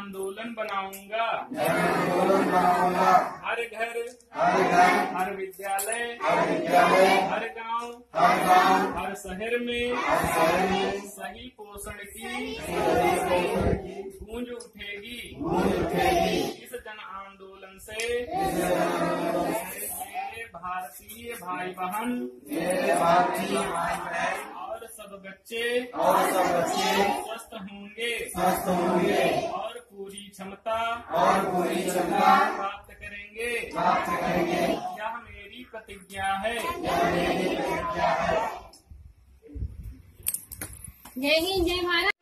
आंदोलन बनाऊंगा। हर घर, हर विद्यालय, हर गांव, हर शहर में सही पोषण की गूंज उठेगी। इस जन आंदोलन से मेरे भारतीय भाई बहन और सब बच्चे स्वस्थ होंगे और पूरी क्षमता प्राप्त करेंगे। यह मेरी प्रतिज्ञा है। जय हिंद, जय भारत।